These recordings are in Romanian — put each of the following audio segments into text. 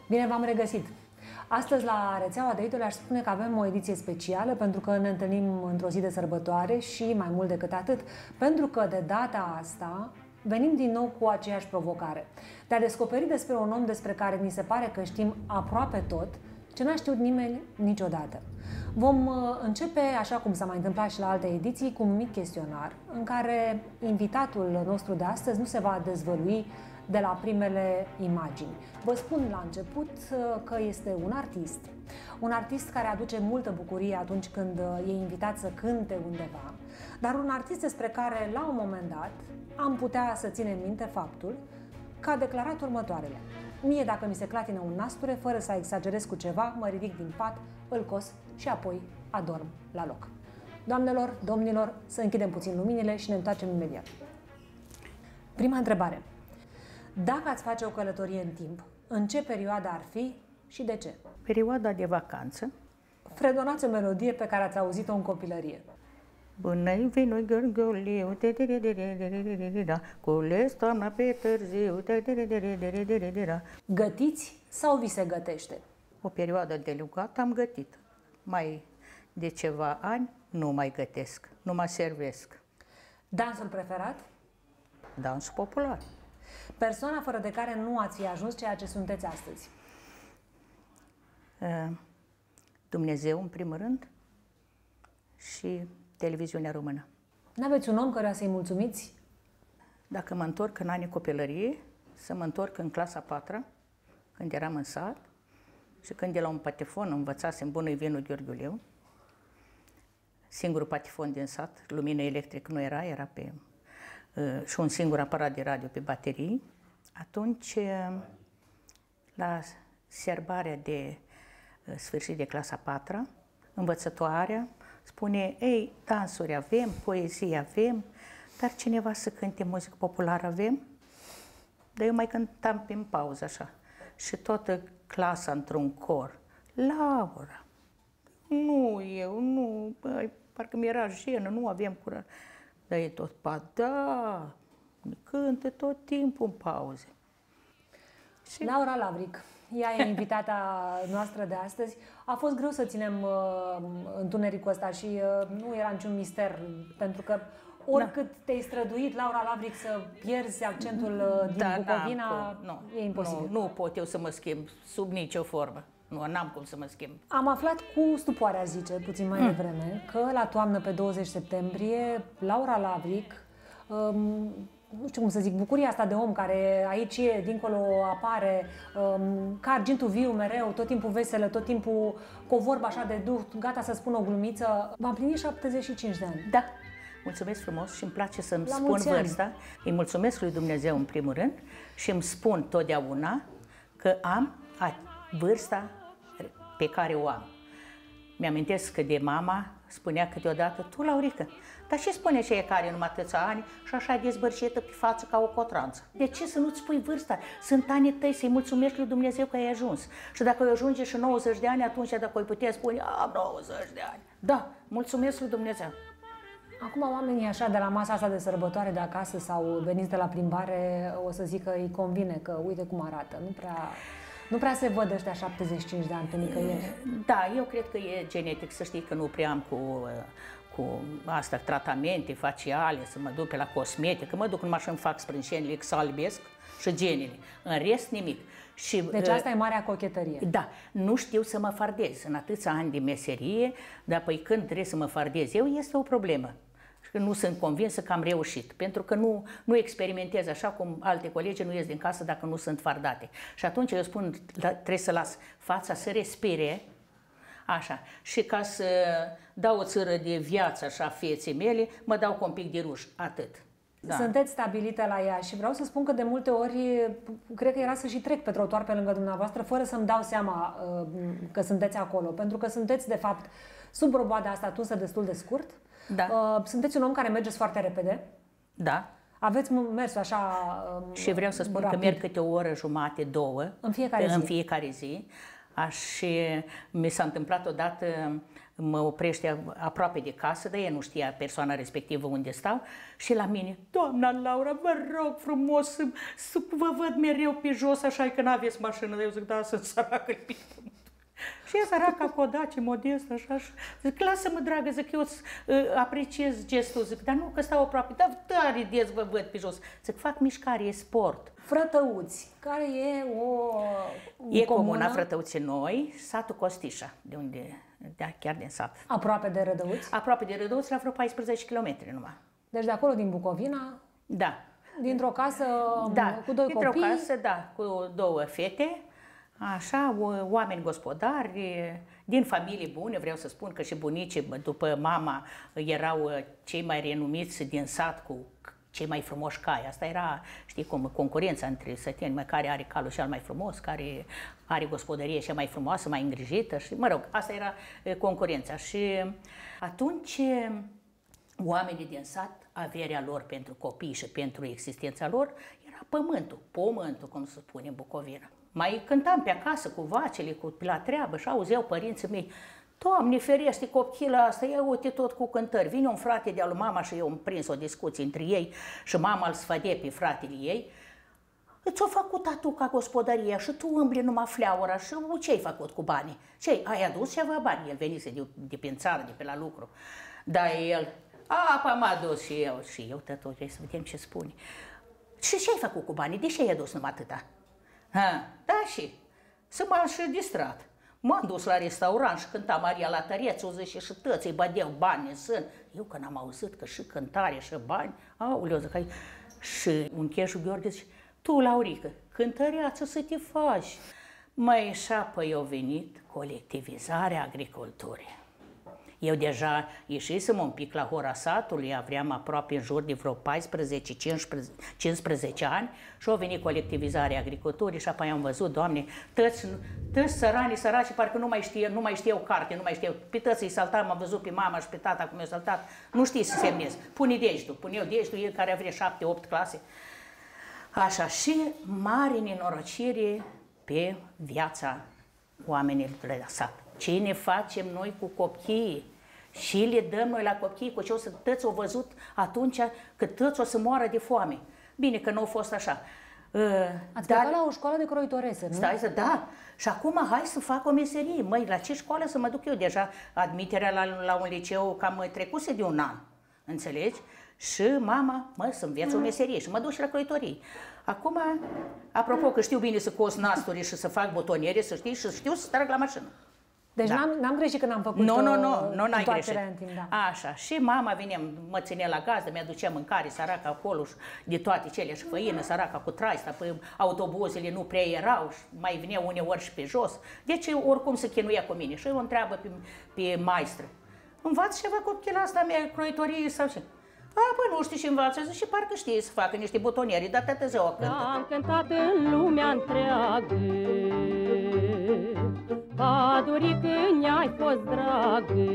Bine v-am regăsit! Astăzi la Rețeaua de Idoli aș spune că avem o ediție specială pentru că ne întâlnim într-o zi de sărbătoare și mai mult decât atât, pentru că de data asta venim din nou cu aceeași provocare de a descoperi despre un om despre care ni se pare că știm aproape tot, ce n-a știut nimeni niciodată. Vom începe, așa cum s-a mai întâmplat și la alte ediții, cu un mic chestionar în care invitatul nostru de astăzi nu se va dezvălui de la primele imagini. Vă spun la început că este un artist care aduce multă bucurie atunci când e invitat să cânte undeva, dar un artist despre care la un moment dat am putea să ținem minte faptul că a declarat următoarele: mie dacă mi se clatină un nasture, fără să exagerez cu ceva, mă ridic din pat, îl cos și apoi adorm la loc. Doamnelor, domnilor, să închidem puțin luminile și ne întoarcem imediat. Prima întrebare. Dacă ați face o călătorie în timp, în ce perioadă ar fi și de ce? Perioada de vacanță. Fredonați o melodie pe care ați auzit-o în copilărie. Bună-i vinul gărgăliu, cules toamna pe târziu. Gătiți sau vi se gătește? O perioadă de lugat am gătit. Mai de ceva ani nu mai gătesc, nu mă servesc. Dansul preferat? Dansul popular. Persoana fără de care nu ați fi ajuns ceea ce sunteți astăzi? Dumnezeu, în primul rând, și televiziunea română. N-aveți un om căruia să-i mulțumiți? Dacă mă întorc în anii copilărie, să mă întorc în clasa 4-a, când eram în sat, și când de la un patifon învățasem Bună-i vinul Gheorghiuleu, singurul patifon din sat, lumină electrică nu era, era pe... și un singur aparat de radio pe baterii, atunci, la serbarea de sfârșit de clasa 4-a, învățătoarea spune: ei, dansuri avem, poezie avem, dar cineva să cânte muzică populară avem? Dar eu mai cântam prin pauză așa. Și toată clasa într-un cor: Laura! Nu, eu nu, băi, parcă mi-era jenă, nu aveam curaj. Dar e tot, da, cântă tot timpul în pauze. Și... Laura Lavric, ea e invitata noastră de astăzi. A fost greu să ținem întunericul ăsta și nu era niciun mister, pentru că oricât te-ai străduit, Laura Lavric, să pierzi accentul din Bucovina, e imposibil. Nu pot eu să mă schimb sub nicio formă. Nu, n-am cum să mă schimb. Am aflat cu stupoare, aș zice, puțin mai devreme, că la toamnă, pe 20 septembrie, Laura Lavric, nu știu cum să zic, bucuria asta de om care aici e, dincolo apare, ca argintul viu mereu, tot timpul veselă, tot timpul cu o vorbă așa de duh, gata să spun o glumiță. V-am plinit 75 de ani. Da. Mulțumesc frumos și îmi place să-mi spun vârsta. Îi mulțumesc lui Dumnezeu în primul rând și îmi spun totdeauna că am vârsta pe care o am. Mi-amintesc că de mama spunea câteodată: tu, Laurică, dar ce spune cei care numai atâția ani și așa dezbărșită pe față ca o cotranță? De ce să nu-ți spui vârsta? Sunt anii tăi, să-i mulțumești lui Dumnezeu că ai ajuns. Și dacă ai ajunge și 90 de ani, atunci dacă ai putea spune: am 90 de ani. Da, mulțumesc lui Dumnezeu. Acum oamenii așa de la masa asta de sărbătoare de acasă sau veniți de la plimbare o să zic că îi convine că uite cum arată, nu prea se văd ăștia 75 de ani pe nicăieri. Da, eu cred că e genetic, să știi că nu prea am cu asta, tratamente faciale, să mă duc pe la cosmetică, mă duc numai și îmi fac sprâncenile, să albesc și genele. În rest, nimic. Și, deci asta e marea cochetărie. Da, nu știu să mă fardez. În atâția ani de meserie, dar păi când trebuie să mă fardez eu, este o problemă. Și nu sunt convinsă că am reușit, pentru că nu experimentez așa cum alte colegi nu ies din casă dacă nu sunt fardate. Și atunci eu spun, trebuie să las fața să respire, așa, și ca să dau o țără de viață așa feței mele, mă dau cu un pic de ruj, atât. Da. Sunteți stabilită la ea și vreau să spun că de multe ori, cred că era să și trec pe trotuar pe lângă dumneavoastră fără să-mi dau seama că sunteți acolo, pentru că sunteți de fapt sub roboada asta tunsă destul de scurt. Da. Sunteți un om care mergeți foarte repede. Da. Aveți mers așa și vreau să spun rapid. Că merg câte o oră jumate, două în fiecare zi. Și mi s-a întâmplat odată mă oprește aproape de casă, dar ea nu știa persoana respectivă unde stau și la mine, doamna Laura, vă rog frumos să vă văd mereu pe jos, așa că n-aveți mașină. Eu zic, da, sunt săracă pe pământ. Și e săraca codace, modestă, așa, și zic, lasă-mă, dragă, zic, eu apreciez gestul, zic, dar nu că stau aproape, dar tare des vă văd pe jos. Zic, fac mișcare, e sport. Frătăuți, care e o comuna Frătăuți Noi, satul Costișa, de unde, da, chiar din sat. Aproape de Rădăuți? Aproape de Rădăuți, la vreo 14 km numai. Deci de acolo, din Bucovina? Da. Dintr-o casă cu doi copii? Dintr-o casă, da, cu două fete. Așa, oameni gospodari, din familii bune, vreau să spun că și bunicii, după mama, erau cei mai renumiți din sat cu cei mai frumoși cai. Asta era, știi cum, concurența între săteni, care are calul cel mai frumos, care are gospodărie cea mai frumoasă, mai îngrijită. Și, mă rog, asta era concurența. Și atunci oamenii din sat, averea lor pentru copii și pentru existența lor, era pământul, cum se spune în Bucovina. Mai cântam pe acasă cu vacile, la treabă și auzeau părinții mei, Doamne ferește copila asta, ia uite tot cu cântări. Vine un frate de-al lui mama și eu am prins o discuție între ei și mama îl sfădea pe fratele ei. Ți-o făcut atuca gospodăria și tu îmbli numai fleaura și ce-ai făcut cu banii? Ce ai adus ceva bani? El venise de pe țară, de pe la lucru. Dar el, apa m-a dus și eu tătuși, să vedem ce spune. Și ce ai făcut cu banii? De ce ai adus numai atâta? Da, și să m-am și distrat. M-am dus la restaurant și cânta Maria la tăreț, o zice și tăți îi bădeau bani în sân. Eu când am auzit că și cântare și bani, aoleu, zic, și un cheșul Gheorghe zice, tu, Laurică, cântăreață să te faci. Mai și apoi a venit colectivizarea agriculturii. Eu deja ieșisem un pic la hora satului, aveam aproape în jur de vreo 14-15 ani și a venit colectivizarea agriculturii și apoi am văzut, Doamne, tăți sărani, săraci, parcă nu mai știau carte, nu mai știau. Pe tăți îi saltam, am văzut pe mama și pe tata cum i-au saltat, nu știi să semnezi. Pune degetul, el care avea 7-8 clase. Așa, și mare nenorocire pe viața oamenilor de la sat. Ce ne facem noi cu copiii? Și le dăm noi la copii, cu ce o să tăți au văzut atunci că tăți o să moară de foame. Bine că nu a fost așa. Ați plecat la o școală de croitorese, nu? Da. Și acum hai să fac o meserie. Măi, la ce școală să mă duc eu? Deja admiterea la un liceu cam trecuse de un an. Înțelegi? Și mama, să înveț o meserie și mă duc și la croitorie. Acum, apropo că știu bine să cos nasturi și să fac botoniere, să știi, și știu să trag la mașină. Deci n-am greșit când am făcut Nu, n-ai greșit. în timp, da. Așa, și mama venea, mă ținea la gazdă, mi-aducea mâncare, săraca acolo, de toate cele, și făină, săraca cu traista, pe autobuzele nu prea erau, și mai venea uneori și pe jos. Deci oricum se chinuia cu mine și eu o întreabă pe maestră. Învață ceva copila asta mea, croitorie sau ce? Nu știi și învață, și parcă știe să facă niște botonieri, dar tătă ziua cântă. Am cântat în lumea întreagă, pădurii când ai fost dragă,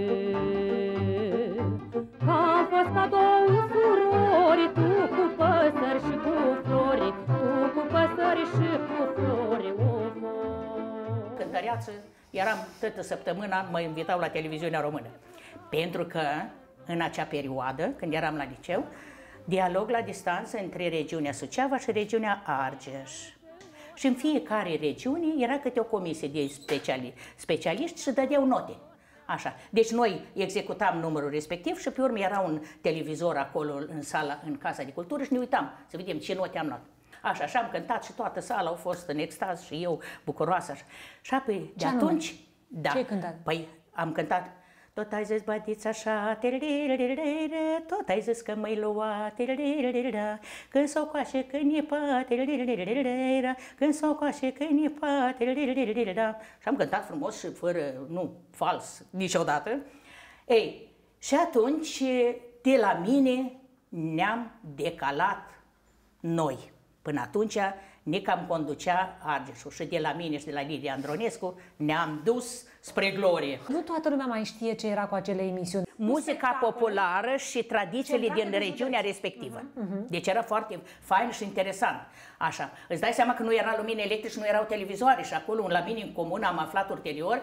am fost ca două surori, tu cu păsări și cu flori, tu cu păsări și cu flori, Cântăreață, eram toată săptămâna, mă invitau la televiziunea română, pentru că în acea perioadă, când eram la liceu, dialog la distanță între regiunea Suceava și regiunea Argeș. Și în fiecare regiune era câte o comisie de specialiști și dădeau note. Așa. Deci noi executam numărul respectiv și pe urmă era un televizor acolo în sala, în Casa de Cultură și ne uitam să vedem ce note am luat. Așa, și am cântat și toată sala a fost în extaz și eu bucuroasă. Așa. Și apoi, de atunci, da. Ce-ai cântat? Păi, am cântat tot ai zis, bădiți așa, tot ai zis că m-ai luat, când s-o coașe, când e pat, când s-o coașe, când e pat, și am cântat frumos și fără, nu, fals, niciodată. Ei, și atunci, de la mine ne-am decalat noi. Până atunci, ne cam conducea Argeșul și de la mine și de la Lidia Andronescu ne-am dus spre glorie. Nu toată lumea mai știe ce era cu acele emisiuni. Muzica populară și tradițiile din regiunea respectivă. Deci era foarte fain și interesant. Așa, îți dai seama că nu era lumină electrică și nu erau televizoare și acolo la mine în comună am aflat ulterior că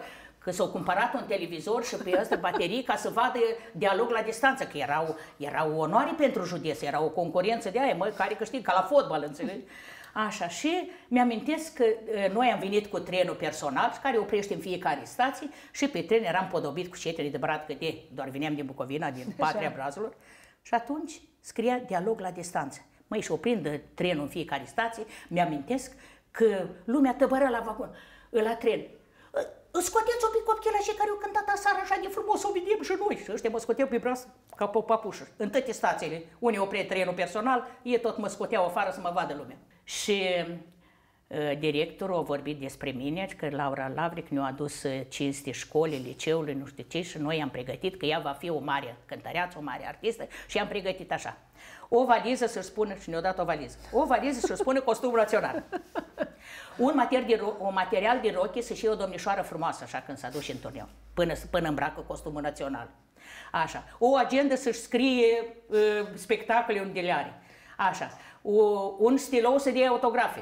că s-au cumpărat un televizor și pe ăsta baterii ca să vadă dialog la distanță, că era o onoare pentru județ, era o concurență de aia, mă, care câștigă, ca la fotbal, înțelegi? Așa, și mi-amintesc că noi am venit cu trenul personal, care oprește în fiecare stație, și pe tren eram podobit cu cetele de brat, că doar veneam din Bucovina, din patria Brazilor, și atunci scria dialog la distanță. Măi, și oprind trenul în fiecare stație, mi-amintesc că lumea tăbără la vagon, la tren. Scoateți un pic copilașii care au cântat aseară așa de frumos, o vedem și noi. Și ăștia mă scoteau pe braț ca pe o papușă. În toate stațiile, unii oprea trenul personal, ei tot mă scoteau afară să mă vadă lumea. Și directorul a vorbit despre mine, că Laura Lavric ne-a adus cinste școlii, liceului, nu știu ce, și noi am pregătit că ea va fi o mare cântăreață, o mare artistă, și am pregătit așa. O valiză să-și spună, și ne-a dat o valiză, o valiză să-și spună costum național. Un material de rochie să-și iei o domnișoară frumoasă, așa, când s-a dus în turneu, până îmbracă costumul național. Așa. O agendă să-și scrie spectacole unde le are. Așa. Un stilou să dea autografe.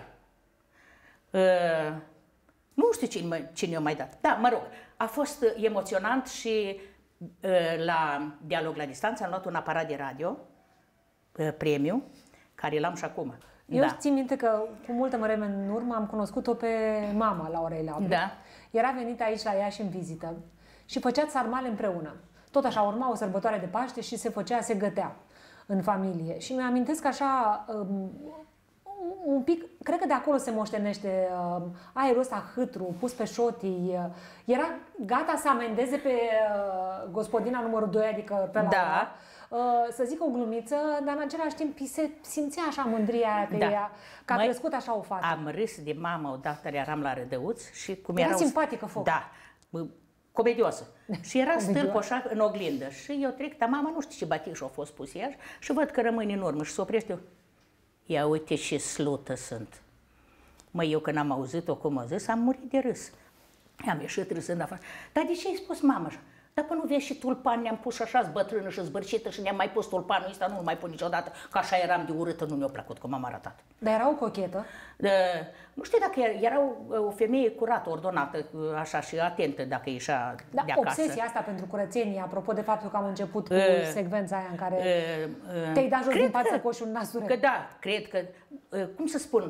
Nu știu cine a mai dat. Da, mă rog, a fost emoționant și la dialog la distanță am luat un aparat de radio, premiu, care l-am și acum. Eu țin minte că cu multă vreme în urmă am cunoscut-o pe mama Laurei Lavric. Da. Era venită aici la Iași în vizită și făceați sarmale împreună. Tot așa urma o sărbătoare de Paște și se gătea în familie. Și mi-amintesc așa un pic, cred că de acolo se moștenește aerul ăsta hâtru, pus pe șotii. Era gata să amendeze pe gospodina numărul 2, adică pe Laura, să zic o glumiță, dar în același timp se simțea așa mândria aia pe ea, că a crescut așa o fată. Am râs de mama odată, eram la Rădăuț și cum era simpatică, foc. Da, comedioasă. Și era stâlpă așa în oglindă și eu trec, dar mama nu știu ce batiș a fost pus ea și văd că rămâne în urmă și se oprește. Ia uite ce slută sunt. Măi, eu când am auzit-o cum a zis, am murit de râs. Am ieșit râsând afară. Dar de ce ai spus mama așa? Dar până nu vezi și tulpan, ne-am pus așa bătrână și zbârcită și ne-am mai pus tulpanul ăsta, nu-l mai pun niciodată, că așa eram de urâtă, nu mi-a plăcut cum am arătat. Dar era o cochetă? Nu știu dacă era o femeie curată, ordonată, așa și atentă dacă ieșea de acasă. Obsesia asta pentru curățenie, apropo de faptul că am început cu secvența aia în care te-ai dat jos din pat să coși un nasure. Că da, cred că, cum să spun,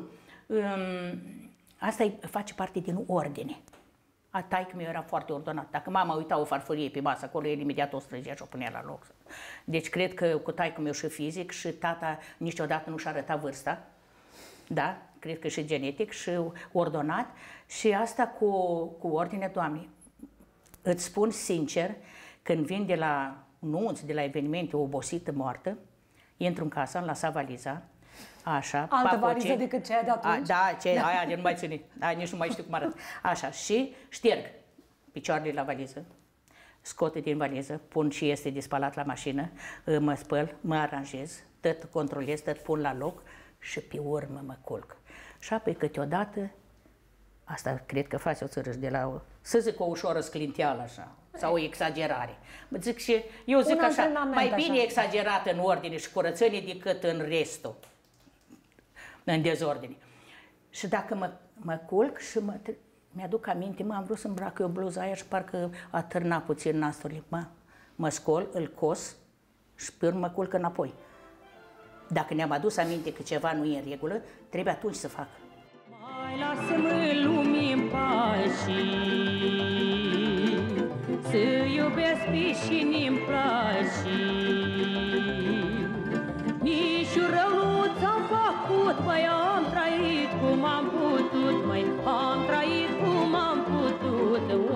asta face parte din ordine. Taică-miu era foarte ordonat. Dacă mama uita o farfurie pe masă acolo, el imediat o strângea și o punea la loc. Deci cred că cu taică-miu și fizic și tata niciodată nu și-a arătat vârsta. Da, cred că și genetic și ordonat. Și asta cu ordine, Doamne, îți spun sincer, când vin de la nunți, de la evenimente, obosită, moartă, intru în casă, am lăsat valiza, așa, altă valiză decât cea de atunci? Aia de nu mai ține, nici nu mai știu cum arată. Așa, și șterg picioarele la valiză, scot din valiză, pun ce este de spălat la mașină, mă spăl, mă aranjez, tot controlez, tot pun la loc și pe urmă mă culc. Și apoi câteodată, asta cred că face o țărâș de la, să zic, o ușoară sclinteală așa, sau o exagerare. Mă zic și eu zic așa, mai bine exagerată în ordine și curățenie decât în restul, în dezordine. Și dacă mă culc și mi-aduc aminte, am vrut să îmbrac eu bluza aia și parcă a târnat puțin nasturile. Mă scol, îl cos și pe urmă mă culc înapoi. Dacă ne-am adus aminte că ceva nu e în regulă, trebuie atunci să fac. Mai lasă-mă lumii în pași, să iubesc pe și-mi place. Nici rău nu ți-am făcut, măi, am trăit cum am putut, măi, am trăit cum am putut,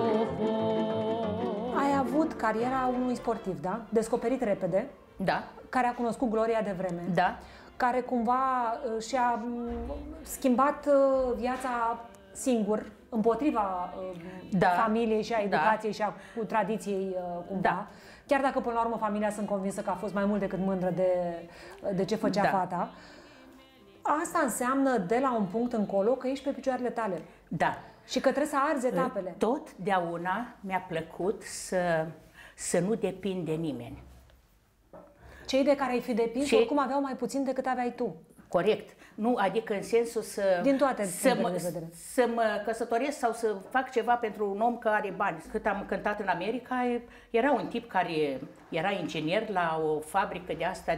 Ai avut cariera unui sportiv, da? Descoperit repede. Da. Care a cunoscut gloria de vreme. Da. Care cumva și-a schimbat viața singur, împotriva familiei și a educației și a tradiției cumva. Da. Chiar dacă până la urmă familia sunt convinsă că a fost mai mult decât mândră de ce făcea fata. Asta înseamnă de la un punct încolo că ești pe picioarele tale. Da. Și că trebuie să arzi etapele. Totdeauna mi-a plăcut să nu depind de nimeni. Cei de care ai fi depins oricum aveau mai puțin decât aveai tu. Corect. Nu, adică în sensul Din toate punctele de vedere. Să mă căsătoresc sau să fac ceva pentru un om care are bani. Cât am cântat în America, era un tip care era inginer la o fabrică de asta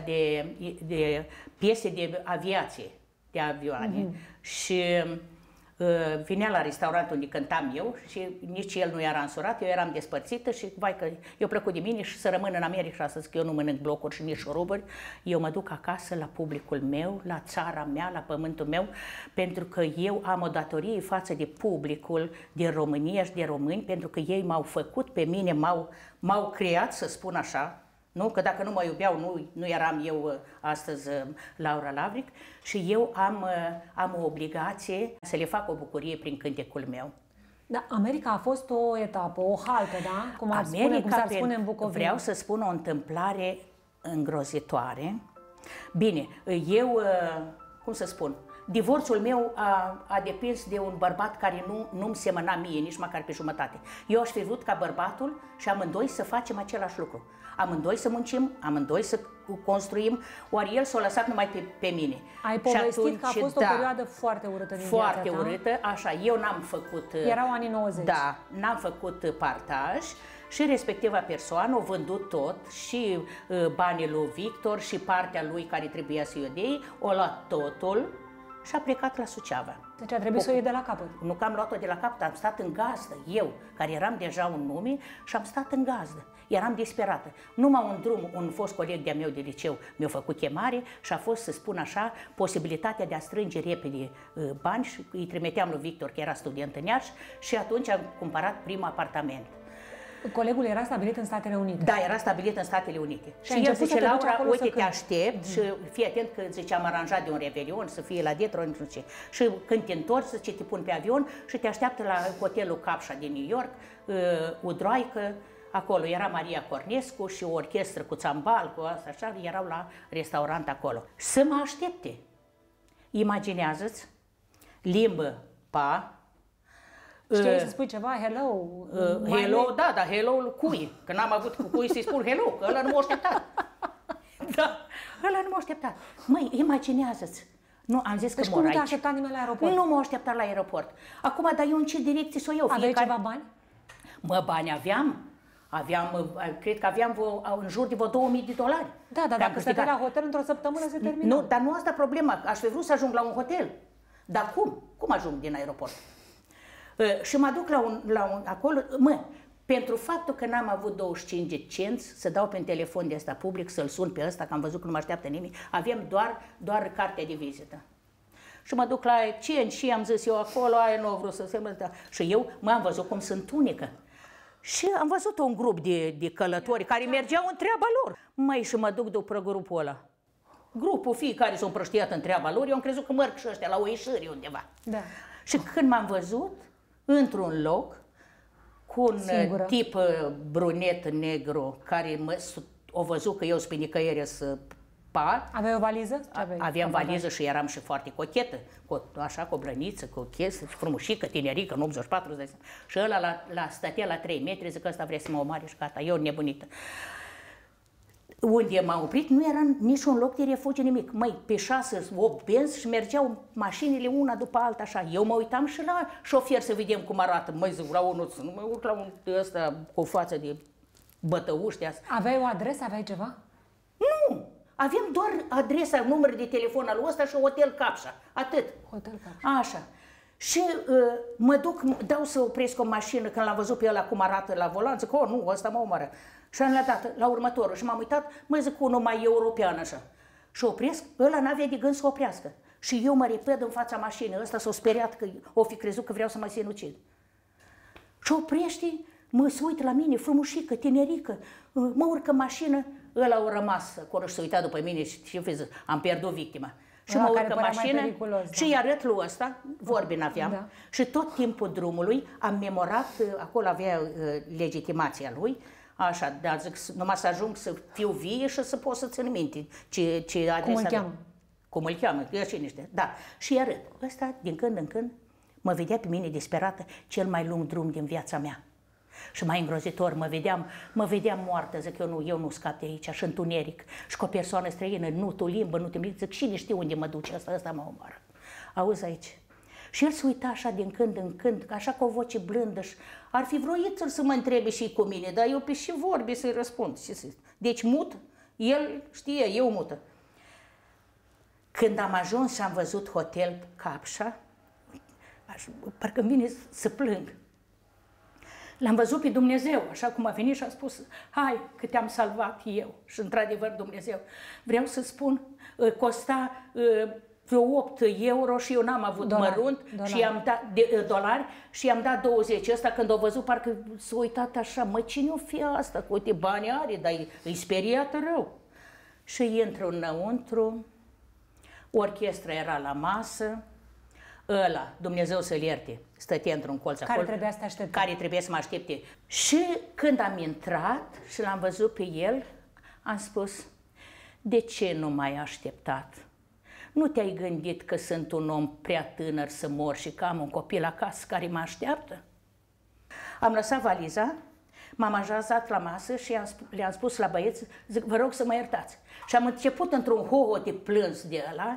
de piese de aviație, de avioane. Și vinea la restaurant unde cântam eu și nici el nu era însurat, eu eram despărțită și vai că eu plăcut de mine și să rămân în America astăzi, că eu nu mănânc blocuri și nici șuruburi, eu mă duc acasă la publicul meu, la țara mea, la pământul meu, pentru că eu am o datorie față de publicul din România și de români, pentru că ei m-au făcut pe mine, m-au creat, să spun așa. Nu? Că dacă nu mă iubeau, nu eram eu astăzi Laura Lavric și eu am o obligație să le fac o bucurie prin cântecul meu. Da, America a fost o etapă, o haltă, da? Cum s-ar spune în Bucovina. Vreau să spun o întâmplare îngrozitoare. Bine, eu, cum să spun, divorțul meu a depins de un bărbat care nu-mi semăna mie, nici măcar pe jumătate. Eu aș fi vrut ca bărbatul și amândoi să facem același lucru. Amândoi să muncim, amândoi să construim, ori el s-a lăsat numai pe mine. Ai povestit că a fost o perioadă foarte urâtă din viața ta. Foarte urâtă, așa, eu n-am făcut... Erau anii 90. Da, n-am făcut partaj și respectiva persoană a vândut tot, și banii lui Victor și partea lui care trebuia să-i o dea, o luat totul și a plecat la Suceava. Deci a trebuit să o iei de la capăt. Nu că am luat-o de la capăt, am stat în gazdă, eu, care eram deja un nume, și am stat în gazdă. Eram disperată. Numai un drum, un fost coleg de-a meu de liceu mi-a făcut chemare și a fost, să spun așa, posibilitatea de a strânge repede bani și îi trimiteam lui Victor, că era student în Iași, și atunci am cumpărat primul apartament. Colegul era stabilit în Statele Unite. Da, era stabilit în Statele Unite. Și el zice, Laura, uite, te aștept și fii atent că, zice, am aranjat de un revelion, să fie la Detroit, nu știu ce. Și când te întorci, zice, te pun pe avion și te așteaptă la hotelul Capșa din New York, Udroaică. Acolo era Maria Cornescu și o orchestră cu țambal, cu asta așa, erau la restaurant acolo. Să mă aștepte. Imaginează-ți, limbă, pa. Știi să spui ceva? Hello? Hello, da, dar hello cui? Că n-am avut cu cui să-i spun hello, că ăla nu m-a așteptat. Da, ăla nu m-a așteptat. Măi, imaginează-ți. Nu, am zis deci că mor aici. Deci cum nu te-a așteptat nimeni la aeroport? Nu m-a așteptat la aeroport. Acum, dar eu în ce direcție să o iau? Aveai ceva bani? Mă, bani aveam. Cred că aveam în jur de vreo $2000. Da, dar dacă stăteai la hotel într-o săptămână se termină. Nu, dar nu asta problema. Aș fi vrut să ajung la un hotel. Dar cum? Cum ajung din aeroport? Și mă duc acolo, pentru faptul că n-am avut 25 de cenți să dau pe un telefon de ăsta public, să-l sun pe ăsta, că am văzut că nu mă așteaptă nimeni, aveam doar cartea de vizită. Și mă duc la și am zis eu acolo, aia nu vreau să se mă... Și eu am văzut cum sunt unică. Și am văzut un grup de călători care mergeau în treaba lor. Măi, și mă duc după grupul ăla. Grupul fiecare s-a împrăștiat în treaba lor, eu am crezut că merg și ăștia la o ieșire undeva. Da. Și când m-am văzut, într-un loc, cu un tip brunet negru, care a văzut că eu sunt pe nicăiere să par. Aveai o valiză? Aveam valiză și eram și foarte cochetă, așa, cu o brăniță, cu o chestie, frumușică, tinerică, în 84, și ăla stătea la 3 metri, zic că ăsta vrea să mă omoare și gata, eu nebunită. Unde m-am oprit, nu era niciun loc de refugiu, nimic. Măi, pe 6-8 benzi și mergeau mașinile una după alta, așa. Eu mă uitam și la șofer să vedem cum arată. Măi, zic, vreau unul, să nu mă urc la un ăsta cu o față de bătăuși de asta. Aveai o adresă, aveai ceva? Nu! Aveam doar adresa, număr de telefon al ăsta și Hotel Capșa. Atât. Hotel Capșa. Așa. Și mă duc, dau să opresc o mașină, când l-am văzut pe ăla cum arată la volan, zic, nu, ăsta mă omoară. Și am dat la următorul și m-am uitat, mă zic, unul mai european așa. Și opresc, ăla n-avea de gând să oprească. Și eu mă repede în fața mașinii, ăsta s-a speriat că o fi crezut că vreau să mă sinucid. Și oprește, mă se uită la mine, frumușică, tinerică, mă urcă în mașină, ăla a rămas acolo și s-a uitat după mine și am pierdut victima. Și mă urc în mașină și îi arăt lui ăsta, vorbi n-aveam, da. Și tot timpul drumului am memorat, acolo avea legitimația lui, așa, dar zic, numai să ajung să fiu vie și să pot să țin minte ce adresa. Cum îl cheamă? Cum îl cheamă, că cine știe, da. Și îi arăt, ăsta din când în când mă vedea pe mine disperată, cel mai lung drum din viața mea. Și mai îngrozitor, mă vedeam moartă, zic eu nu scap de aici, și întuneric. Și cu o persoană străină, nu tu limbă, nu te mic, zic, cine știe unde mă duce ăsta mă omoară. Auzi aici. Și el se uita așa din când în când, așa cu o voce blândă și ar fi vroit să mă întrebe și cu mine, dar eu pe și vorbi să-i răspund. Deci mut, el știe, eu mută. Când am ajuns și am văzut hotel Capșa, parcă îmi vine să plâng. L-am văzut pe Dumnezeu, așa cum a venit și a spus, hai că te-am salvat eu. Și într-adevăr Dumnezeu. Vreau să spun, costa vreo 8 euro și eu n-am avut mărunt și i-am dat dolari și i-am dat 20. Ăsta când o văzut parcă s-a uitat așa, mă, cine o fi asta? Cu uite, bani are, dar îi speriat rău. Și intră înăuntru, orchestra era la masă, ăla, Dumnezeu să-l ierte, stătea într-un colț acolo. Care trebuia să te aștepte. Care trebuia să mă aștepte. Și când am intrat și l-am văzut pe el, am spus, de ce nu m-ai așteptat? Nu te-ai gândit că sunt un om prea tânăr să mor și că am un copil acasă care mă așteaptă? Am lăsat valiza, m-am așezat la masă și le-am spus la băieți, zic, vă rog să mă iertați. Și am început într-un hoho de plâns de ăla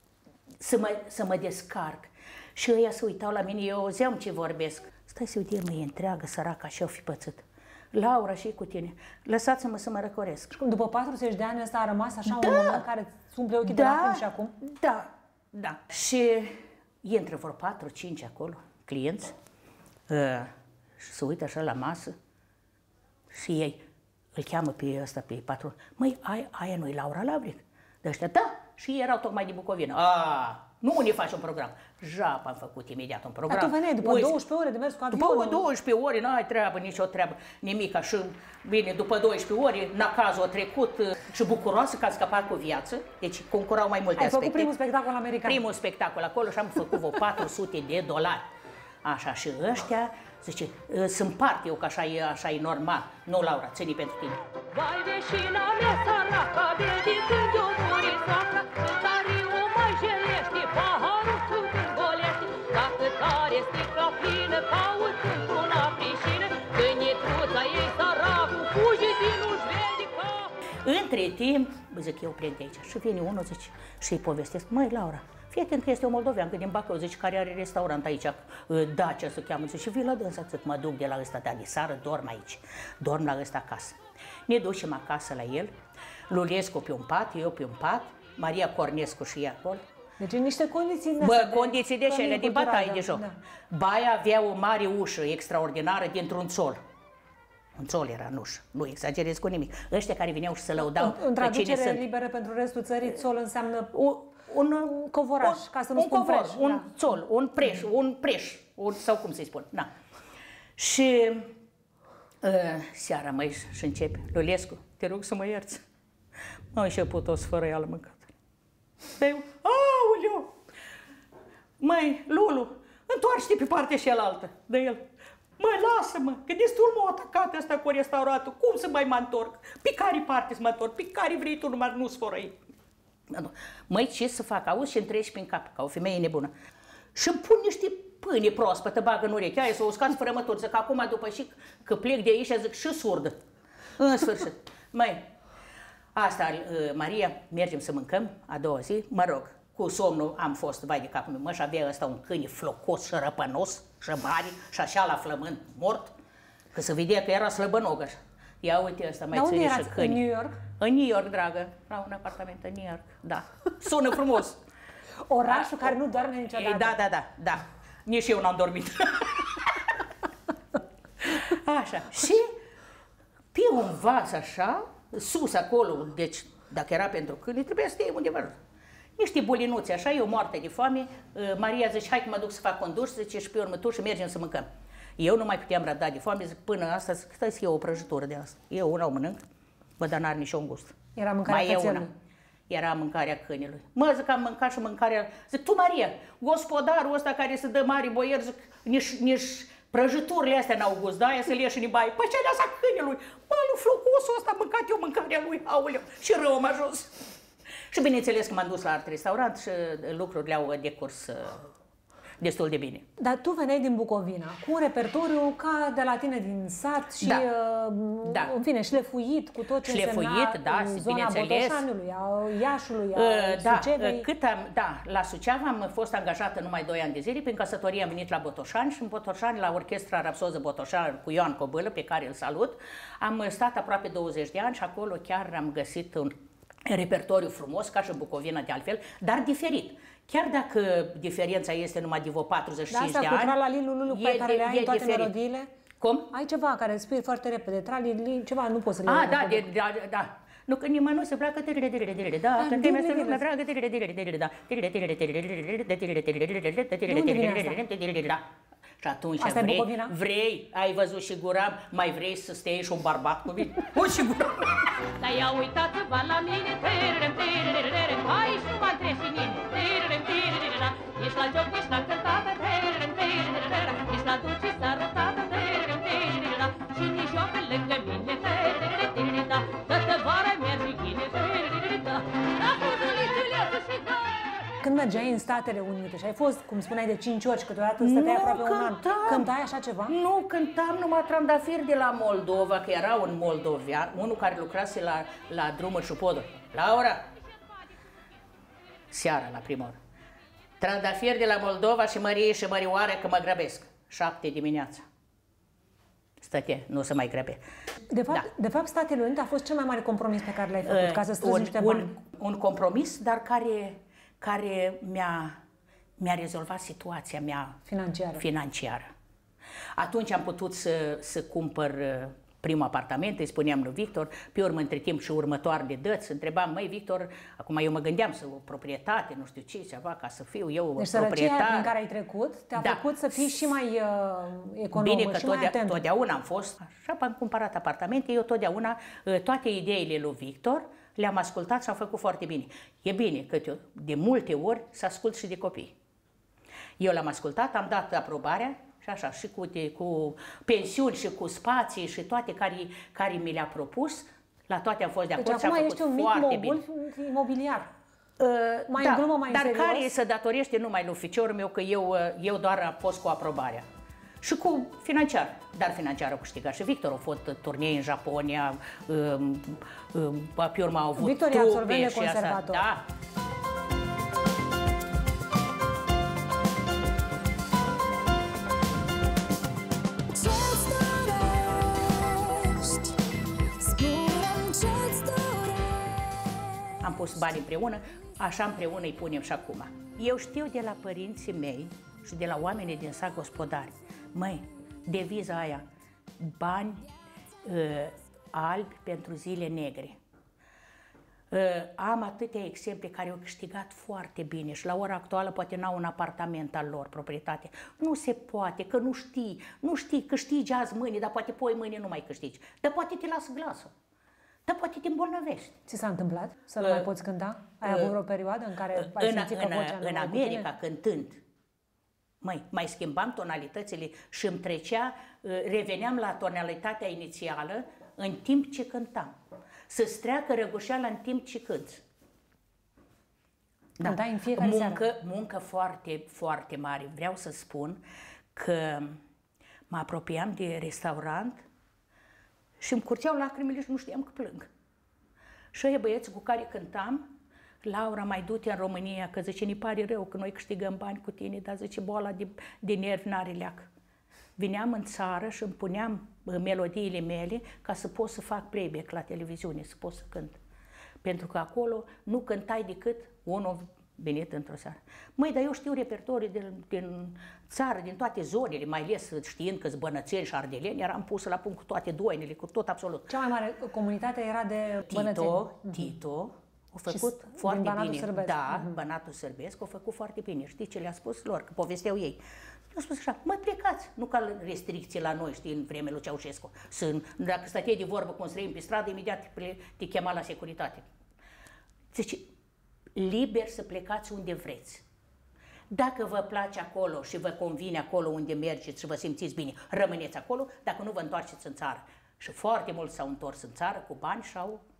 să mă descarc. Și ăia se uitau la mine, eu auzeam ce vorbesc. Stai să uite, mă, e întreagă, săraca, și-o fi pățit. Laura, și cu tine, lăsați-mă să mă răcoresc. Și după 40 de ani ăsta a rămas așa un moment care îți umple ochii de lacrimi și acum? Da. Și intră vreo 4-5 acolo, clienți, și se uită așa la masă și ei îl cheamă pe ăsta, pe patron. Măi, aia nu-i Laura Lavric? De ăștia, da, și ei erau tocmai din Bucovina. Nu ne faci un program. Jap am făcut imediat un program. Dar tu veneai după 12 ore de mers cu avionul? După 12 ore, n-ai treabă, nicio treabă, nimica. Și bine, după 12 ore, nacazul a trecut și bucuroasă că a scăpat cu viață. Deci concurau mai multe aspecte. Ai făcut primul spectacol american. Primul spectacol acolo și am făcut vreo 400 de dolari. Așa, și ăștia, zice, sunt parte eu, că așa e normal. Nu, Laura, ține pentru tine. Vai veșina mea săraca, vede când o muri soacra, tare o mai jelește, paharul când golește, dacă tare sticla plină, caut într-una prișină, când e truța ei săracul, fuge din nu-și vede cap. Între timp, zic eu, prind aici, și vine unul, zice, și îi povestesc, măi, Laura, fii atent că este o moldoveancă din Bacău, zice, care are restaurant aici, Dacia se cheamă, zice, și vii la dânsa, zic, mă duc de la ăsta, de seară, dorm aici, dorm la ăsta acasă. Ne ducem acasă la el, Lulescu pe un pat, eu pe un pat, Maria Cornescu și ea acolo. Deci în niște condiții... Condiții de cele, de bataie de joc. Da. Baia avea o mare ușă extraordinară dintr-un țol. Un țol era în ușă, nu exagerez cu nimic. Ăștia care vineau și se lăudau în traducere cine liberă pentru restul țării, țol înseamnă un covoraș, ca să nu spun preș. Un țol, un preș, sau cum să-i spun. Da. Și seara, măi, și începe. Lulescu, te rog să mă ierți. M-am început-o fără ea la mâncat. Dar eu, aoleu! Măi, Lulu, întoarce-te pe partea cealaltă de el. Măi, lasă-mă, că destul m-a atacat ăsta cu restauratul. Cum să mai mă întorc? Pe care parte să mă întorc? Pe care vrei tu numai nu sfărăi? Măi, ce să fac? Auzi și-mi treci prin cap, ca o femeie nebună. Și-mi pun niște pâine proaspătă, bagă în ureche. Aia s-o uscat fără mături. Zic, acum, după și că plec de aici, zic, și surdă. În sfârșit. Măi, asta, Maria, mergem să mâncăm a doua zi. Mă rog, cu somnul am fost, vai de capul meu, mă, și avea ăsta un câine flocos și răpănos și mare și așa la flământ mort, că se vedea că era slăbănogă. Ia uite ăsta, mai ține și câini. În New York? În New York, dragă, la un apartament în New York, da. Sună frumos. Orașul care nu doarme niciodată. Da. Nici eu n-am dormit. Așa. Și pe un vas așa, sus acolo, deci dacă era pentru câini, trebuia să stai undeva. Niște bulinuți așa, eu moarte de foame. Maria zice, hai că mă duc să fac un duș, zice, și pe urmă tu și mergem să mâncăm. Eu nu mai puteam răda de foame, zic, până asta, zic, stai să iau o prăjitură de asta. Eu una o mănânc, bă, dar n-are nici un gust. Era mâncarea cățelului. Era mâncarea câinilui. Mă, zic, am mâncat și mâncarea... Zic, tu, Maria, gospodarul ăsta care se dă mari boieri, zic, nici prăjiturile astea n-au gust, da? Aia să le ieși în baie. Păi ce alea câinilui? Mă, lui flocosul ăsta am mâncat eu mâncarea lui, aoleu, și rău am ajuns. Și bineînțeles că m-am dus la alt restaurant și lucrurile au decurs destul de bine. Dar tu veneai din Bucovina cu un repertoriu ca de la tine din sat și, în fine, șlefuit cu tot ce însemna zona Botoșanului, a Iașului, a Sucevei. La Suceava am fost angajată numai 2 ani de zile, prin căsătorie am venit la Botoșani și în Botoșani, la Orchestra Rapsoză Botoșani cu Ioan Cobâlă, pe care îl salut. Am stat aproape 20 de ani și acolo chiar am găsit un repertoriu frumos, ca și în Bucovina de altfel, dar diferit. Chiar dacă diferența este numai de vreo 45 de ani, cu Tralali pe care le ai în toate melodiile? Cum? Ai ceva care spui foarte repede, Tralali, ceva, nu poți să le da. Nu, că nimeni nu se pleacă, da, când te să lumea dragă, da. Și atunci vrei, ai văzut și Guram, mai vrei să stai și un bărbat cu mine? Și Guram! Dar ia uitați-vă la mine, hai și mă întreci și mine, ești la joc, ești la cântată, ești la dulce sărutată, și nici joacă lângă mine, toată vara mergi ghine, Când mergeai în Statele Unite și ai fost, cum spuneai, de 5 ori și câteodată stăteai aproape un an, cântai așa ceva? Nu, cântam numai trandafiri de la Moldova, că era un moldovean, unul care lucrase la drumuri și poduri. Laura! Seara, la prima oră. Trandafiri de la Moldova și Mărie și Mărioară, că mă grăbesc. 7 dimineața. Stăte, nu se mai grăbe. De fapt, Statele Unite a fost cel mai mare compromis pe care l-ai făcut, ca să strângi niște bani. Un compromis, dar care mi-a rezolvat situația mea financiară. Atunci am putut să cumpăr primul apartament, îi spuneam lui Victor, pe urmă între timp și următoarele dăți, întrebam, măi Victor, acum eu mă gândeam să o proprietate, nu știu ce, ceva, ca să fiu eu deci proprietar. Deci sărăcia prin care ai trecut te-a făcut să fii și mai economă. Bine că și mai atent. totdeauna am fost, așa am cumpărat apartamente, eu totdeauna, toate ideile lui Victor, le-am ascultat și am făcut foarte bine. E bine că de multe ori să ascult și de copii. Eu l-am ascultat, am dat aprobarea și așa, și cu pensiuni și cu spații și toate care mi le-a propus, la toate am fost de acord. Deci și am acum făcut ești un mic mogul imobiliar. Mai în glumă, mai dar serios. care se datorește numai lui ficiorul meu, că eu doar am fost cu aprobarea. Și cu financiar, dar financiar au câștigat și Victor. Au fost turnee în Japonia, pe urmă au avut Victor e absolvent de conservator. Da. Am pus bani împreună, așa împreună îi punem și acum. Eu știu de la părinții mei și de la oamenii din sat gospodari, măi, deviza aia, bani albi pentru zile negre. Am atâtea exemple care au câștigat foarte bine și la ora actuală poate n-au un apartament al lor, proprietate. Nu se poate, că nu știi, câștigi azi mâine, dar poate poi mâine nu mai câștigi. Dar poate te lasă glasul, dar poate te îmbolnăvești. Ți s-a întâmplat să nu mai poți cânta? Ai avut o perioadă în care ai simțit că vocea nu în America, cântând, mai schimbam tonalitățile și îmi trecea, reveneam la tonalitatea inițială în timp ce cântam. Să-ți treacă răgușeala în timp ce cânți. Cântai în fiecare seară. Muncă foarte, foarte mare. Vreau să spun că mă apropiam de restaurant și îmi curgeau lacrimile și nu știam că plâng. Și ăia băieți cu care cântam, Laura, mai du-te în România, că zice, ne pare rău că noi câștigăm bani cu tine, dar zice, boala de nervi n-are leac. Vineam în țară și îmi puneam melodiile mele ca să pot să fac playback la televiziune, să pot să cânt. Pentru că acolo nu cântai decât unul venit într-o seară. Măi, dar eu știu repertorii din țară, din toate zonele, mai ales știind că-s bănățeni și ardeleni, eram pusă la punct cu toate doinele, cu tot absolut. Cea mai mare comunitate era de bănățeni. Tito a făcut foarte bine. Sârbesc. Da, Banatul Sârbesc a făcut foarte bine. Știi ce le-a spus lor? Că povesteau ei. Le-au spus așa, măi, plecați, nu ca restricție la noi, știi, în vremea lui Ceaușescu. Dacă stăteai de vorbă cu un străin pe stradă, imediat te chema la securitate. Zice, liber să plecați unde vreți. Dacă vă place acolo și vă convine acolo unde mergeți și vă simțiți bine, rămâneți acolo, dacă nu vă întoarceți în țară. Și foarte mulți s-au întors în țară cu bani și au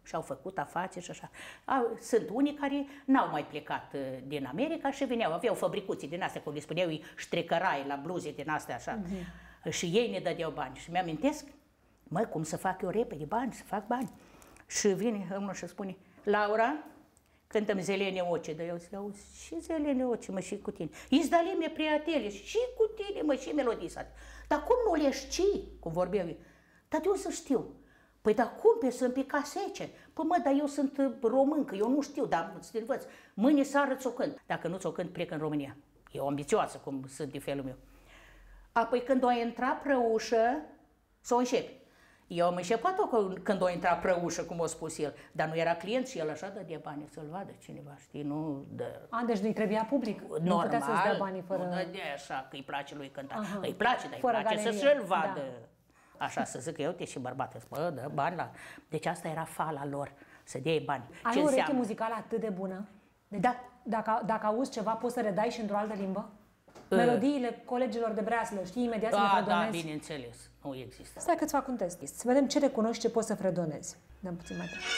și au făcut afaceri și așa. Sunt unii care n-au mai plecat din America și veneau, aveau fabricuții din astea, cum le spuneau ei, ștrecărai la bluze din astea așa. Și ei ne dădeau bani. Și mi-amintesc, mă, cum să fac eu repede bani, să fac bani. Și vine unul și spune, Laura, cântăm zelene ochi, dar eu zic, auzi, și zelene ochi, mă, și cu tine. Izdali mie prietele, și cu tine, mă, și melodii sale. Dar cum nu le știi, cum vorbeau ei? Dar eu să știu. Păi, dar cum pe sunt pe casete? Păi, mă, dar eu sunt româncă, eu nu știu, dar să te învăț. Mâine seară ți-o cânt. Dacă nu ți-o cânt, plec în România. E o ambițioasă, cum sunt de felul meu. Apoi, când o intra prăușă, s-o înșepe. Eu am înșepat-o când o intra prăușă, cum a spus el, dar nu era client și el așa dădea banii să-l vadă cineva, știi, nu dă... Deci nu-i trebuia public? Normal, nu putea să-ți dea banii fără... nu dădea așa, că îi place lui cânta. Îi place, dar fără îi place galerie. să și-l vadă. Da. Așa, să zic eu, te și bărbatul, bă, dă bani la... Deci asta era fala lor, să dea bani. Ai o ureche muzicală atât de bună? Deci, da. Dacă auzi ceva, poți să redai și într-o altă limbă? Melodiile colegilor de breaslă, știi imediat să le fredonezi? Da, bineînțeles, nu există. Stai că-ți fac un test. Să vedem ce recunoști, ce poți să fredonezi. Dăm puțin mai tare.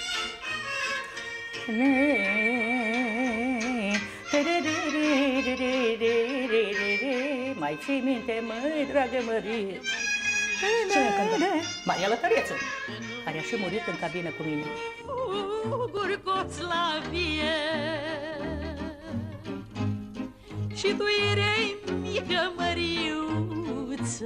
Mai ții minte, măi, dragă Mărie. Cine cântă? Maria Lătărețu, care a și murit în cabină cu mine. Gurcoț la vie și tu erei mică măriuță,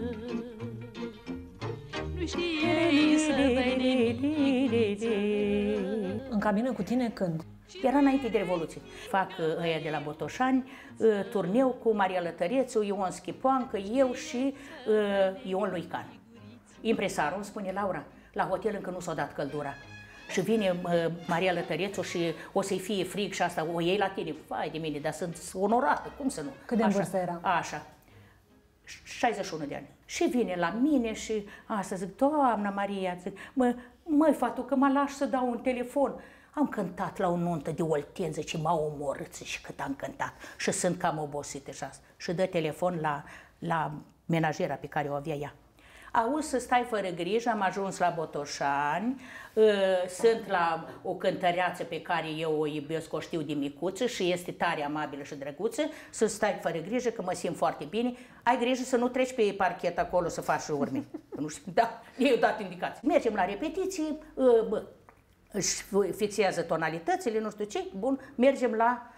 nu știai să dai nimic. În cabină cu tine când? Era înainte de Revoluție. Fac ăia de la Botoșani, turneu cu Maria Lătărețu, Ion Schipoancă, eu și Ion Luican. Impresarul îmi spune, Laura, la hotel încă nu s-a dat căldura. Și vine Maria Lătărețu și o să-i fie frig și asta, o iei la tine. Vai de mine, dar sunt onorată, cum să nu? Cât de în vârstă era? Așa, 61 de ani. Și vine la mine și asta zic, doamna Maria, zic, măi, fatu, că mă lași să dau un telefon. Am cântat la o nuntă de Olten, zice, m-au omorât și cât am cântat și sunt cam obosită și asta. Și dă telefon la menajera pe care o avea ea. Auzi, să stai fără grijă, am ajuns la Botoșani, sunt la o cântăreață pe care eu o iubesc, o știu de micuță și este tare amabilă și drăguță, să stai fără grijă că mă simt foarte bine, ai grijă să nu treci pe parchet acolo să faci urme. Nu știu, da, eu dat indicații. Mergem la repetiții, își fixează tonalitățile, nu știu ce, bun, mergem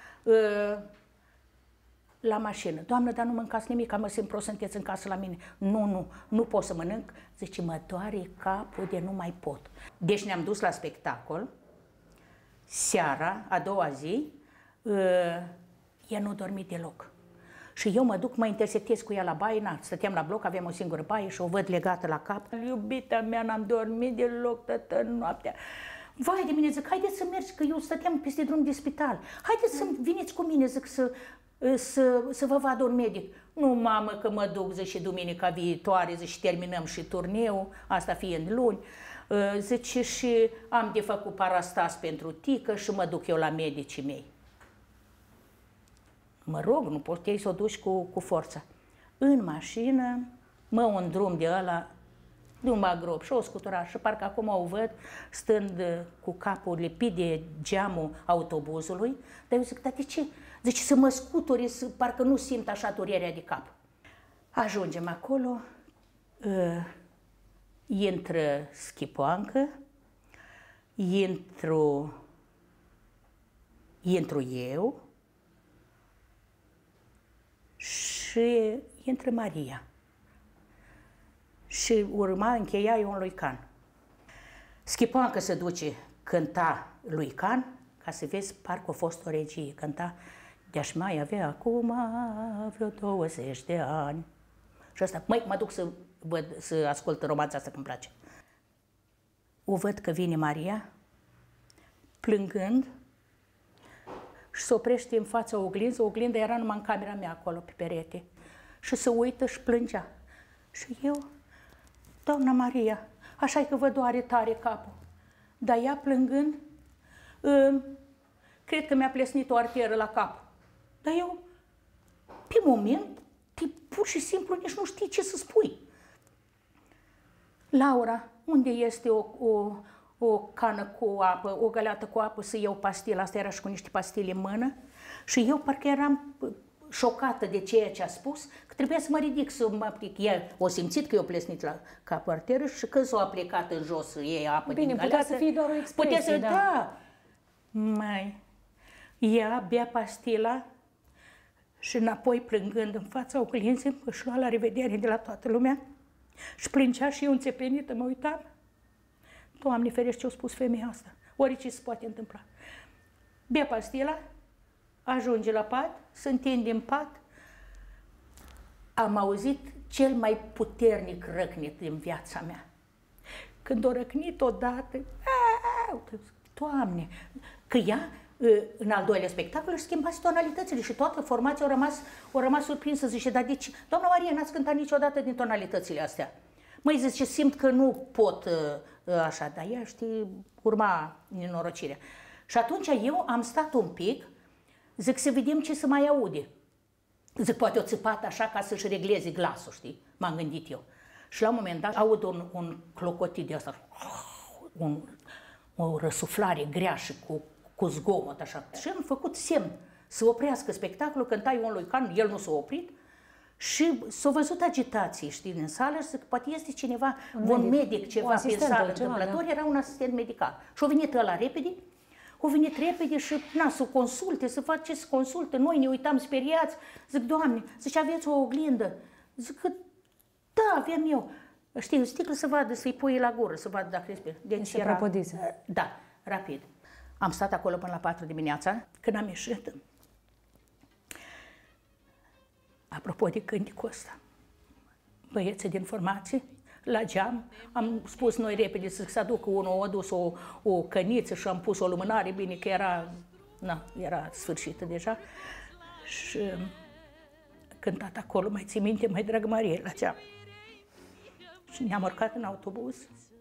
la mașină. Doamnă, dar nu mâncați nimic, mă simt prost, sunteți în casă la mine. Nu pot să mănânc. Zice, mă doare capul de nu mai pot. Deci ne-am dus la spectacol, seara, a doua zi, ea nu dormi deloc. Și eu mă duc, mă interceptez cu ea la baie, stăteam la bloc, aveam o singură baie și o văd legată la cap. Iubita mea, n-am dormit deloc toată noaptea. Vai de mine, zic, haideți să mergi, că eu stăteam peste drum de spital. Haideți să veniți cu mine, zic, să vă vadă un medic. Nu, mamă, că mă duc, zic, și duminica viitoare, zic, și terminăm și turneul, asta fiind luni. Zice, și am de făcut parastas pentru tică și mă duc eu la medicii mei. Mă rog, nu puteai să o duci cu forța. În mașină, un drum de ăla, de un magrop și o scutura și parcă acum o văd stând cu capul lipit de geamul autobuzului, dar eu zic, dar de ce? Zice, să mă scuturi, parcă nu simt așa durerea de cap. Ajungem acolo, intră Schipoancă, intru eu și intră Maria. Și urma, încheia Ion Luican. Schipoancă se duce, cânta Luican, ca să vezi, parcă a fost o regie, cânta de-aș mai avea acum vreo 20 de ani. Și asta, mă duc să ascult romanța asta, că îmi place. O văd că vine Maria, plângând, și se oprește în fața oglinzii. Oglinda era numai în camera mea acolo, pe perete. Și se uită și plângea. Și eu, doamna Maria, așa-i că vă doare tare capul. Dar ea plângând, cred că mi-a plesnit o arteră la cap. Dar eu, pe moment, pur și simplu nici nu știi ce să spui. Laura, unde este o cană cu apă, o găleată cu apă, să iau pastilă, asta era și cu niște pastile în mână. Și eu parcă eram șocată de ceea ce a spus, că trebuia să mă ridic, să mă aplic. Ea o simțit că eu plesnit la capul arteră și când s-a aplicat în jos, ei apă din găleată. Putea să fie doar o expresie, putea să, da. Mai, ea bea pastila și înapoi plângând în fața oglinzii, își lua la revedere de la toată lumea și plângea și eu înțepenită, mă uitam. Doamne ferește, ce-a spus femeia asta, orice se poate întâmpla. Bea pastila, ajunge la pat, se întinde în pat. Am auzit cel mai puternic răcnet din viața mea. Când o răcnit odată, Doamne, că ea, în al doilea spectacol, își schimbase tonalitățile și toată formația a rămas surprinsă. Zice, dar deci, doamna Marie, n-ați cântat niciodată din tonalitățile astea. Măi, zice, simt că nu pot așa, dar ea, știi, urma nenorocirea. Și atunci eu am stat un pic, zic, să vedem ce să mai aude. Zic, poate o țipat așa ca să-și regleze glasul, știi? M-am gândit eu. Și la un moment dat aud un clocotit de asta, o răsuflare grea și cu zgomot așa. Și am făcut semn să oprească spectacolul, cânta Ion lui Can, el nu s-a oprit. Și s-a văzut agitație, știi, în sală și zic, poate este cineva, un medic ceva pe sală întâmplător, era un asistent medical. Și a venit ăla repede, și să consulte, să fac ce să consulte. Noi ne uitam speriați, zic, Doamne, zice, aveți o oglindă? Zic că, da, aveam eu. Știi, o sticlă să vadă, să-i pui la gură, să vadă dacă respiră. Deci era prăpădise. Da, rapid. Am stat acolo până la 4 dimineața, când am ieșit. Apropo de cântecul ăsta, băieții din formație, la geam, am spus noi repede să aducă unul, a adus o căniță și am pus o lumânare, bine că era sfârșită deja. Și cântat acolo, mai ții minte, mai dragă Marie, la geam. Și ne-am urcat în autobuz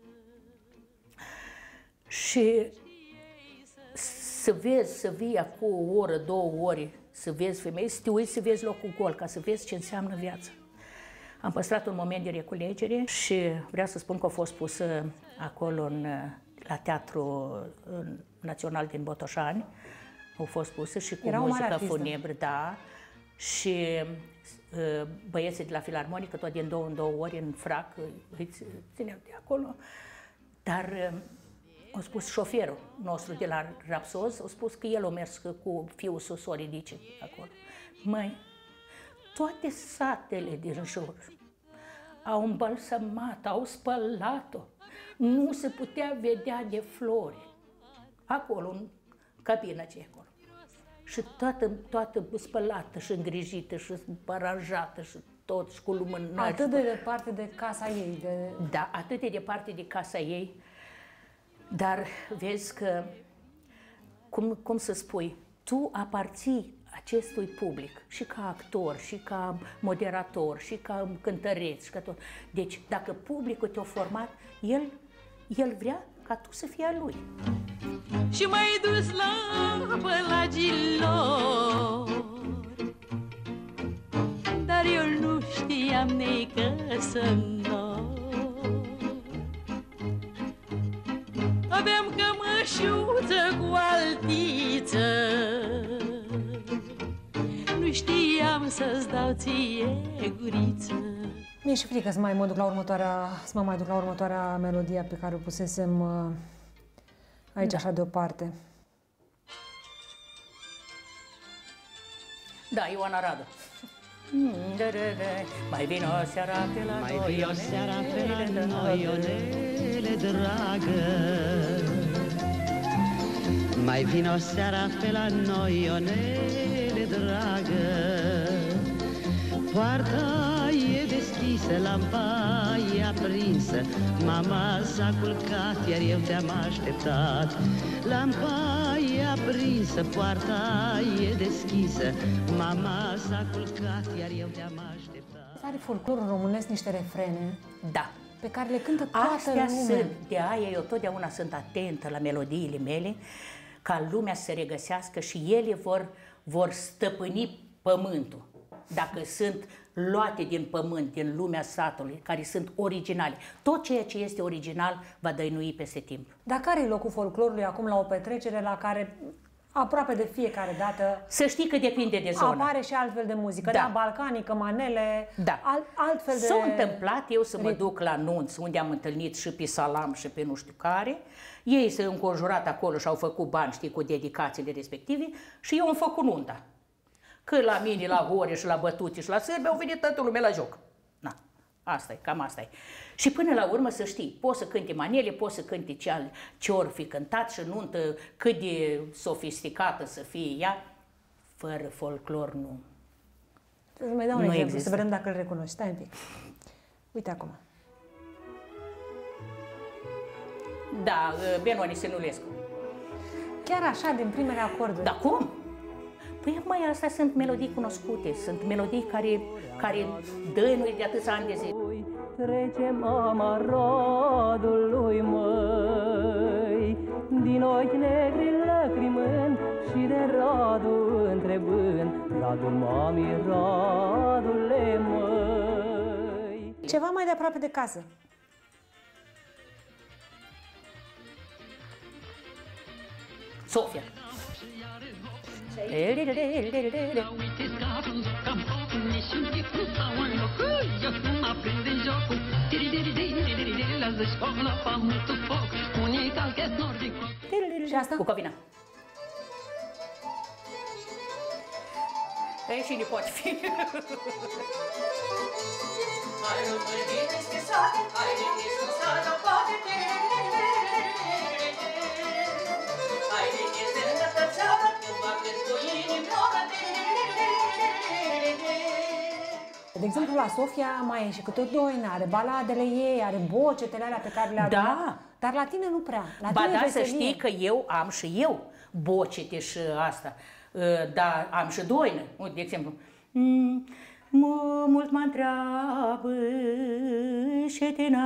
și să vezi, să vii acum o oră, 2 ore, să vezi femei, să te uiți, să vezi locul gol, ca să vezi ce înseamnă viața. Am păstrat un moment de reculegere și vreau să spun că a fost pusă acolo la Teatrul Național din Botoșani, au fost pusă și cu muzică funebră, da, și băieții de la Filarmonică, tot din 2 în 2 ori, în frac, îi țineau de acolo, dar a spus șoferul nostru de la Rapsoz, a spus că el a mers cu fiul său să o ridice acolo. Măi, toate satele din jur au îmbalsamat, au spălat-o. Nu se putea vedea de flori. Acolo, în cabina ce acolo. Și toată spălată și îngrijită și aranjată și tot, și cu lumânări. Atât de departe de casa ei. Da, atât de departe de casa ei. Dar vezi că, cum să spui, tu aparții acestui public și ca actor, și ca moderator, și ca cântăreț, și ca tot. Deci, dacă publicul te-a format, el vrea ca tu să fii a lui. Și m-ai dus la pălagilor, dar eu nu știam nică să-mi dor. Aveam cămășuță cu altiță, nu știam să-ți dau ție guriță. Mi-e și frică să mă mai duc la următoarea melodie pe care o pusesem aici, așa deoparte. Da, Ioana Radu. Mai vine o seara pe la noi, mai vine o seara pe la noi, Ionele dragă. Mai vine o seara pe la noi, Ionele dragă. Poarta e deschisă, lampa e aprinsă, mama s-a culcat, iar eu te-am așteptat. Lampa e aprinsă, poarta e deschisă, mama s-a culcat, iar eu te-am așteptat. Are folclorul românesc niște refrene, da, pe care le cântă toată lumea. Sunt, de aia eu totdeauna sunt atentă la melodiile mele, ca lumea să se regăsească și ele vor stăpâni pământul. dacă sunt luate din pământ, din lumea satului, care sunt originale. Tot ceea ce este original va dăinui peste timp. Dar care e locul folclorului acum la o petrecere la care aproape de fiecare dată să știi că depinde de zonă. Apare și altfel de muzică, da, da, balcanică, manele, da, altfel de... S-a întâmplat eu să mă duc la nunți, unde am întâlnit și pe salam și pe nu știu care. Ei s-au înconjurat acolo și au făcut bani, știi, cu dedicațiile respective și eu am făcut nunta. Că la mine, la hore și la bătuți și la sârbe au venit toată lumea la joc. Na, asta e, cam asta e. Și până la urmă să știi, poți să cânti manele, poți să cânti ce ori fi cântat și nuntă, cât de sofisticată să fie ea, fără folclor nu. Să mai dau un exemplu, să vedem dacă îl recunoști. Stai un pic. Uite acum. Da, Benoni Senulescu. Chiar așa, din primele acorduri. Da, cum? Păi mai astea sunt melodii cunoscute, sunt melodii care dăinuie de atâția ani de zi. Trece mama rodului măi, din ochi negri lăcrimând și de rodul întrebând, rodul mami, rodule măi. Ceva mai de aproape de casă. Sofia. Și asta? Bucovina. Ei, și poate fi. De exemplu, la Sofia mai e și câte o doină, are baladele ei, are bocetele alea pe care le are. Da. Dar la tine nu prea. La Ba tine da, veselie. să știi că eu am și eu bocete și asta. Dar am și doină. De exemplu, mult mă întreabă șetina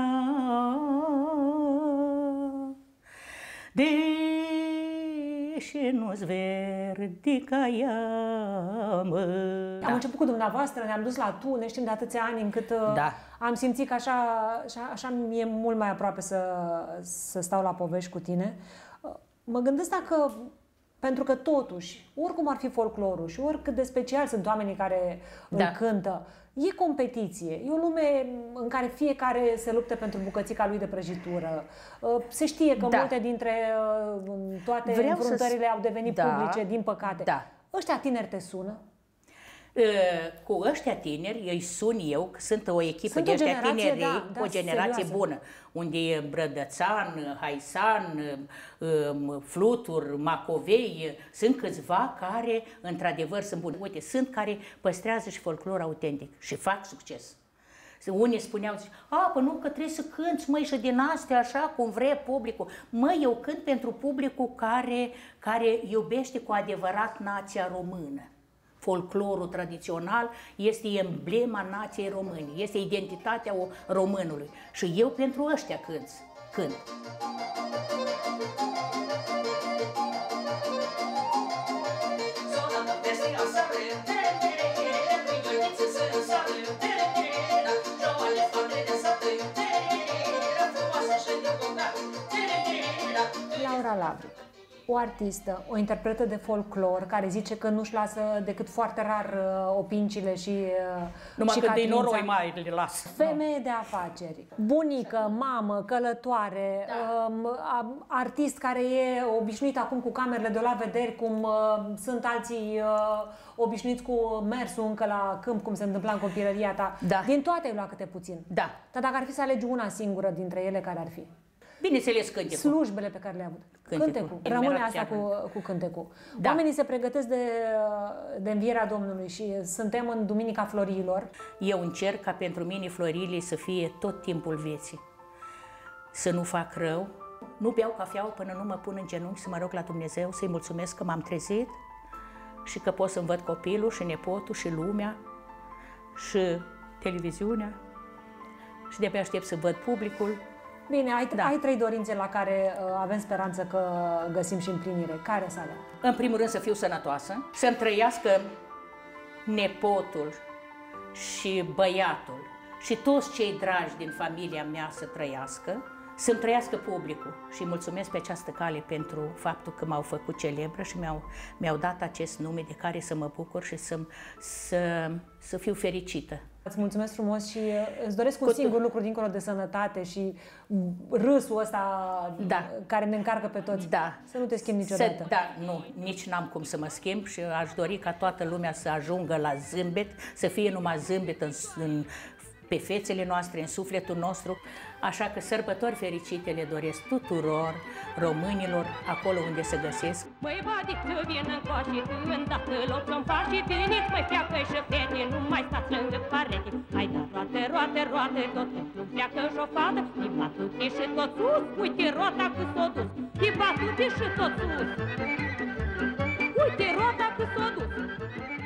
deși nu-ți verde ca ea, mă. Am început cu dumneavoastră, ne-am dus la tu, ne știm de atâția ani încât da, am simțit că așa mi-e mult mai aproape să stau la povești cu tine. Mă gândesc dacă, pentru că totuși, oricum ar fi folclorul și oricât de special sunt oamenii care îl cântă, e competiție, e o lume în care fiecare se luptă pentru bucățica lui de prăjitură. Se știe că multe dintre toate înfruntările au devenit publice, din păcate. Da. Ăștia tineri te sună? Cu ăștia tineri îi sun eu, că sunt o echipă de ăștia tineri, o generație serioasă, bună, unde e Brădățan, Haisan, Flutur, Macovei, sunt câțiva care într-adevăr sunt buni. Uite, sunt care păstrează și folclor autentic și fac succes. Unii spuneau, păi nu, că trebuie să cânti, măi, și din astea așa cum vrea publicul. Măi, eu cânt pentru publicul care iubește cu adevărat nația română. Folclorul tradițional este emblema nației române, este identitatea românului. Și eu pentru ăștia cânt. Laura Lavric, o artistă, o interpretă de folclor care zice că nu-și lasă decât foarte rar opincile și numai că de noroi catrința. mai le las. Femeie de afaceri, bunică, mamă, călătoare, artist care e obișnuit acum cu camerele de la vederi, cum sunt alții obișnuiți cu mersul încă la câmp, cum se întâmpla în copilăria ta. Da. Din toate ai luat câte puțin. Da. Dar dacă ar fi să alegi una singură dintre ele, care ar fi? Bineînțeles, cântecul. Slujbele pe care le-ai avut. Cântecul. Rămâne asta cu cântecul. Da. Oamenii se pregătesc de învierea Domnului și suntem în Duminica Florilor. Eu încerc ca pentru mine florile să fie tot timpul vieții. Să nu fac rău. Nu beau cafeaua până nu mă pun în genunchi să mă rog la Dumnezeu, să-i mulțumesc că m-am trezit și că pot să-mi văd copilul și nepotul și lumea și televiziunea și de-abia aștept să văd publicul. Bine, ai 3 dorințe la care avem speranță că găsim și împlinire. Care să alea? În primul rând să fiu sănătoasă, să-mi trăiască nepotul și băiatul și toți cei dragi din familia mea să trăiască, să-mi trăiască publicul. Și mulțumesc pe această cale pentru faptul că m-au făcut celebră și mi-au dat acest nume de care să mă bucur și să fiu fericită. Îți mulțumesc frumos și îți doresc un singur lucru dincolo de sănătate și râsul ăsta care ne încarcă pe toți. Da. Să nu te schimbi niciodată. Nu, nici n-am cum să mă schimb și aș dori ca toată lumea să ajungă la zâmbet, să fie numai zâmbet pe fețele noastre, în sufletul nostru. Așa că sărbători fericite le doresc tuturor românilor acolo unde se găsesc. Măi, badiță, vin încoace, îndată loc să-mi faci, veniți, măi, feacă și fete, nu mai stați lângă parete. Hai, da, roate, tot timpul pleacă și-o fată, îi batuti și tot sus, uite roata cât s-o dus, îi batuti și tot sus, uite roata cât s-o dus.